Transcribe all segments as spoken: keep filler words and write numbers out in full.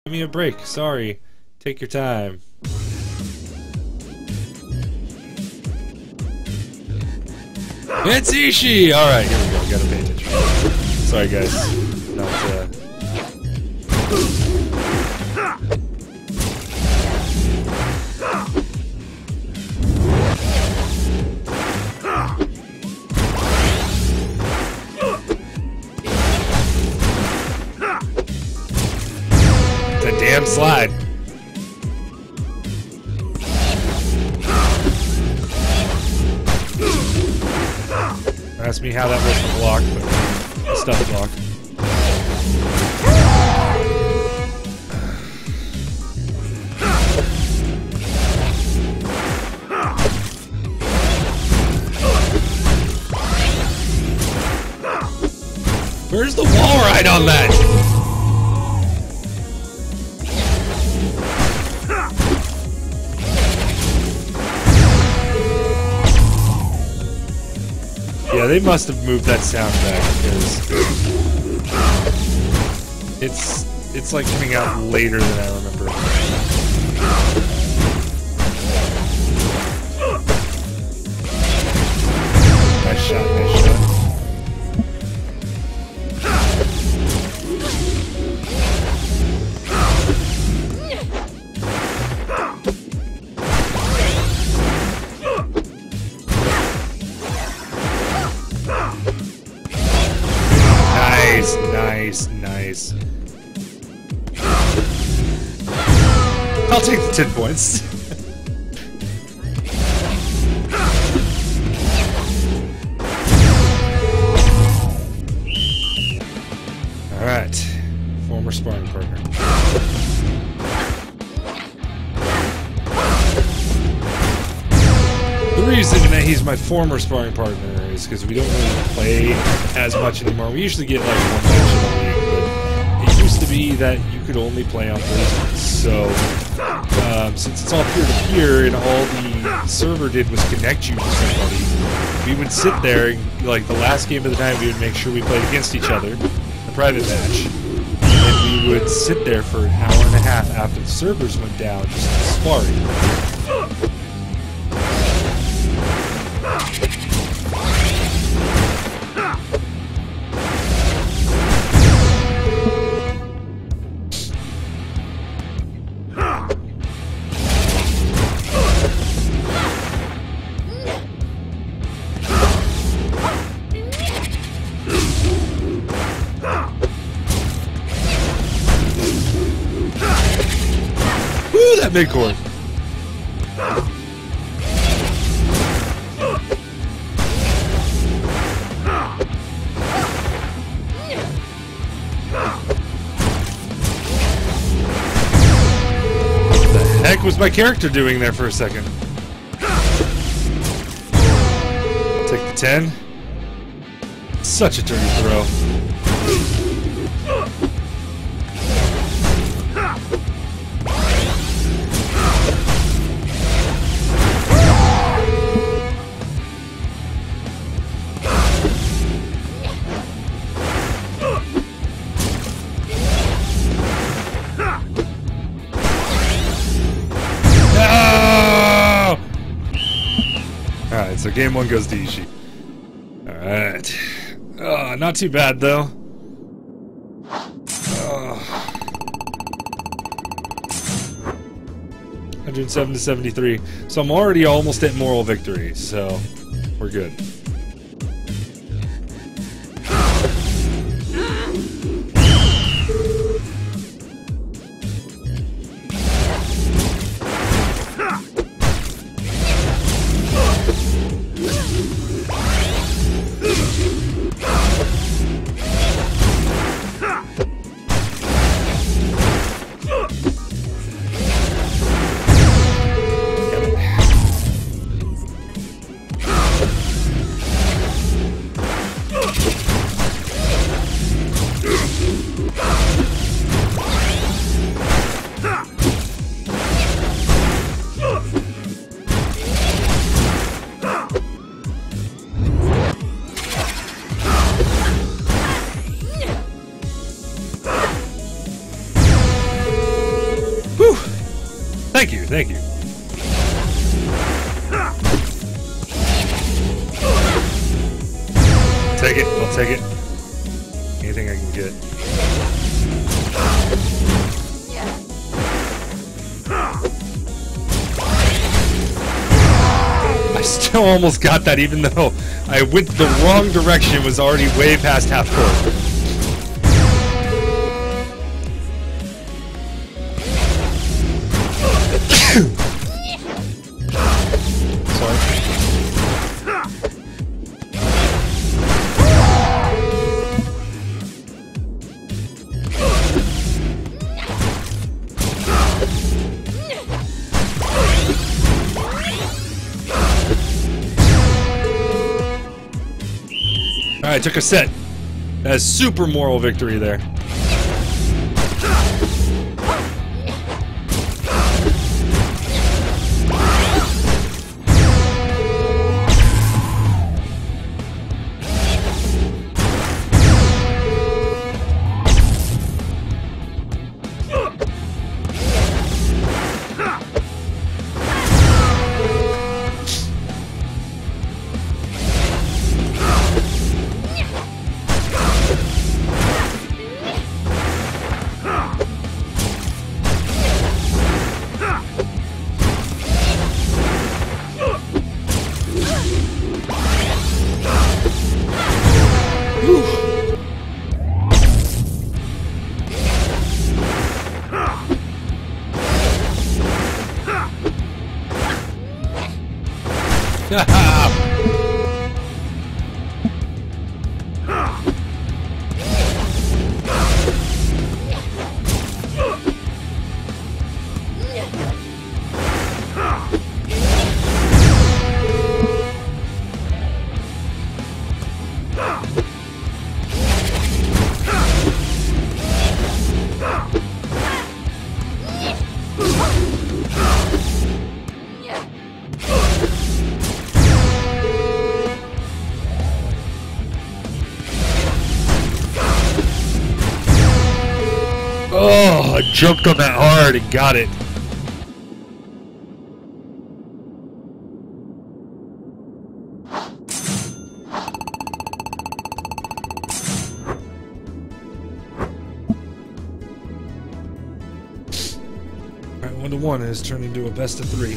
Give me a break. Sorry. Take your time. It's Eishi! Alright, here we go. Gotta pay attention. Sorry, guys. Not, uh... It's a damn slide. Ask me how that wasn't blocked, but stuff blocked. Where's the wall ride on that? Yeah, they must have moved that sound back because it's it's like coming out later than I remember. Nice shot, nice shot. Nice, nice, nice. I'll take the ten points. Alright. Former sparring partner. The reason that he's my former sparring partner is because we don't really play as much anymore. We usually get like one match in a week, but it used to be that you could only play on Thursdays. So, um, since it's all peer-to-peer and all the server did was connect you to somebody, we would sit there, and, like the last game of the night, we would make sure we played against each other, a private match, and we would sit there for an hour and a half after the servers went down, just sparring. Woo, that midcourt. What the heck was my character doing there for a second? Take the ten. Such a dirty throw. Alright, so game one goes to Eishi. Alright. Oh, not too bad, though. Oh. one hundred seven to seventy-three. So I'm already almost at moral victory, so we're good. thank you. Take it, I'll take it. Anything I can get. I still almost got that, even though I went the wrong direction. It was already way past half court. Alright, took a set. A super moral victory there. Oh, I jumped on that hard and got it. Alright, one to one has turned into a best of three.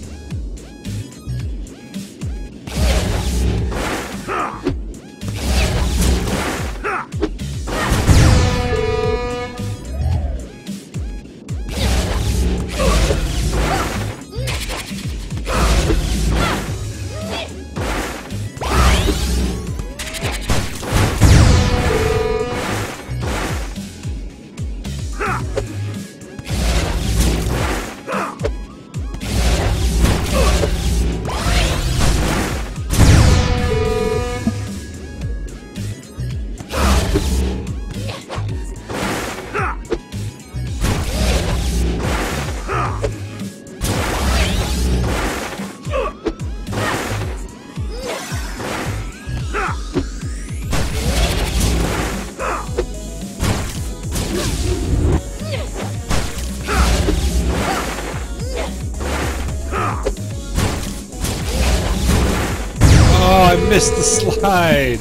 I missed the slide.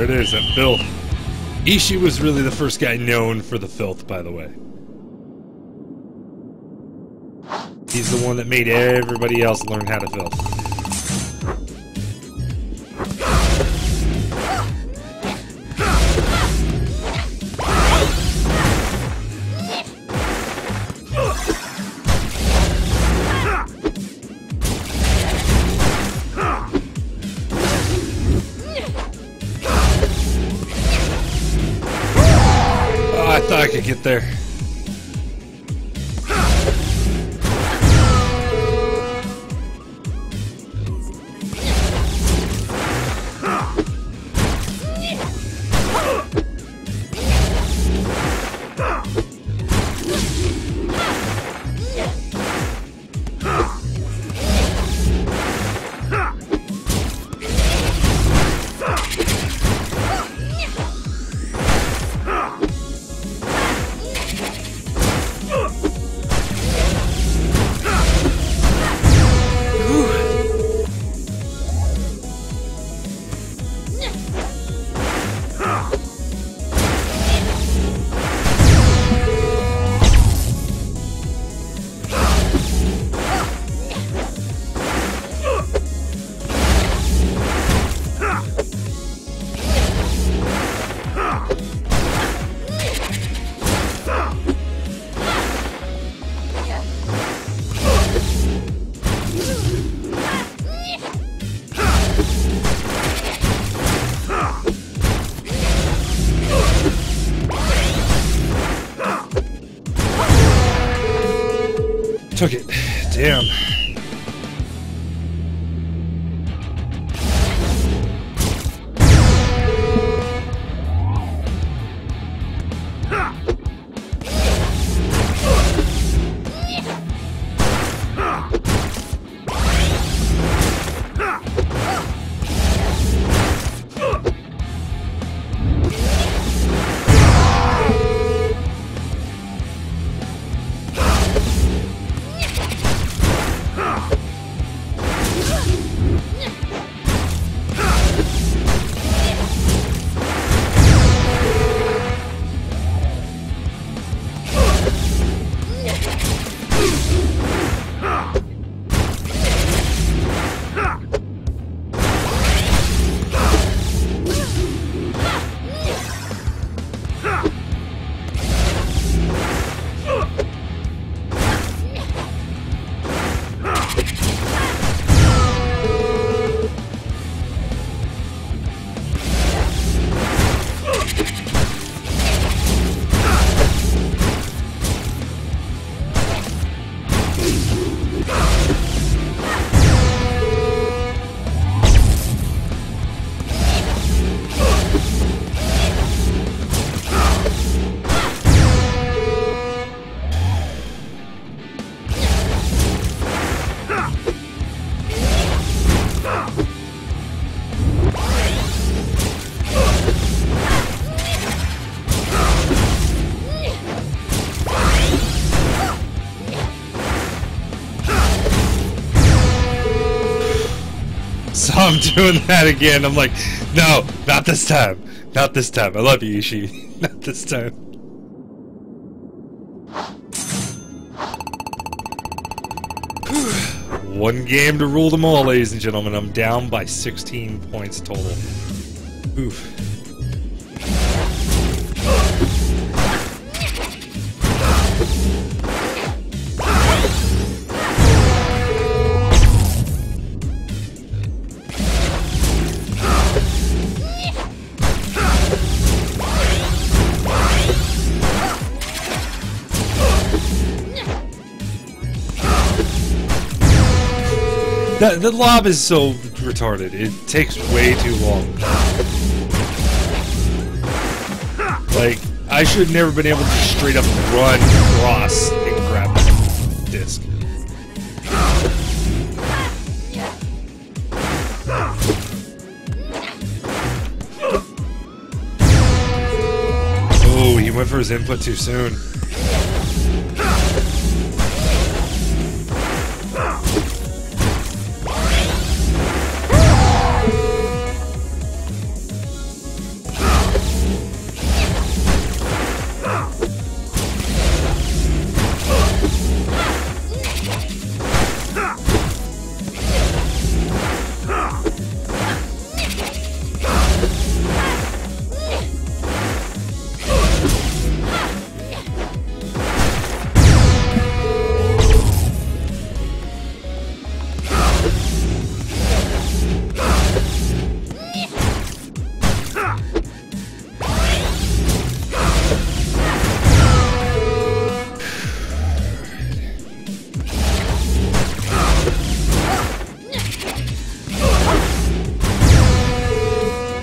There it is, that filth. Eishi was really the first guy known for the filth, by the way. He's the one that made everybody else learn how to filth. Oh, I thought I could get there. Took it. Damn. So I'm doing that again. I'm like, no, not this time. Not this time. I love you, Eishi. Not this time. One game to rule them all, ladies and gentlemen. I'm down by sixteen points total. Oof. The, the lob is so retarded. It takes way too long. Like, I should have never been able to just straight up run across and grab that disc. Oh, he went for his input too soon.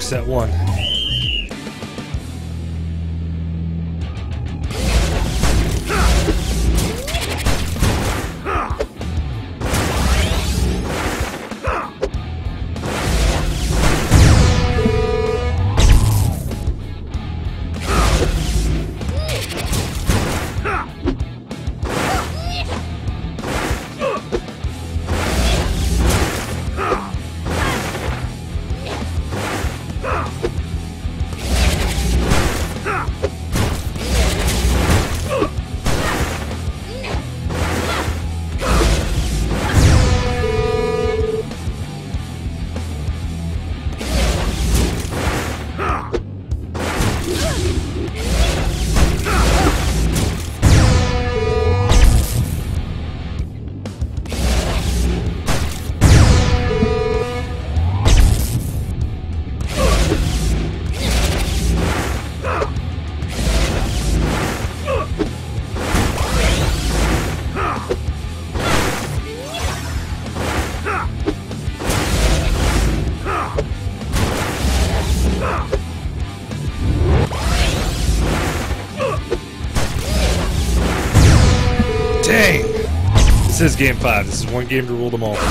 set one. Dang! This is game five. This is one game to rule them all.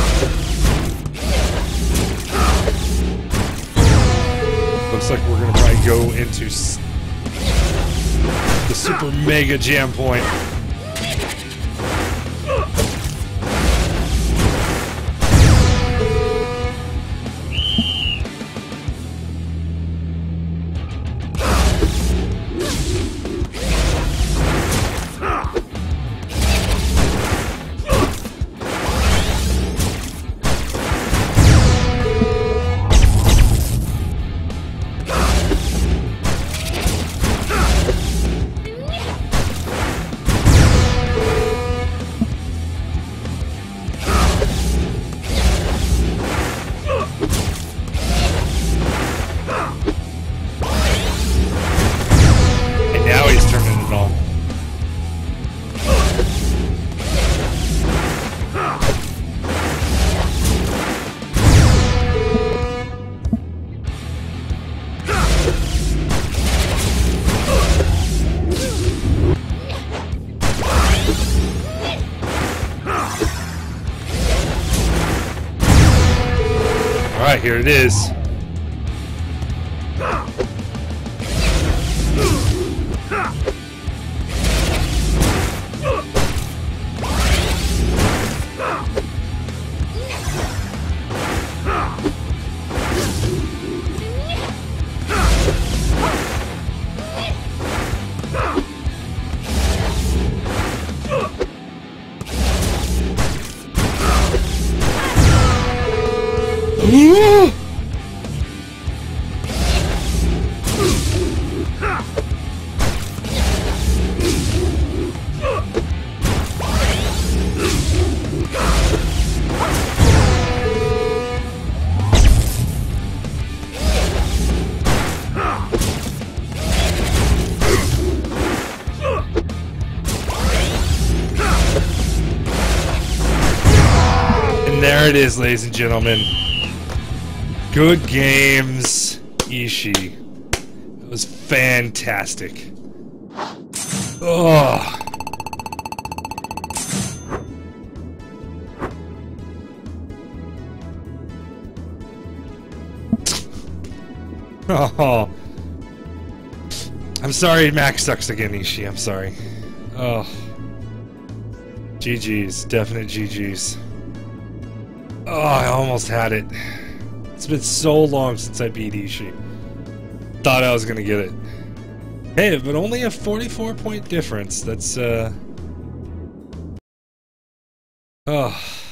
Looks like we're gonna probably go into s the super mega jam point. Alright, here it is. Ooh! And there it is, ladies and gentlemen. Good games, Eishi. It was fantastic. Ugh. Oh. I'm sorry Max sucks again, Eishi. I'm sorry. Oh. G G's. Definite G G's. Oh, I almost had it. It's been so long since I beat Eishi. Thought I was gonna get it. Hey, but only a forty-four point difference. That's, uh... Oh.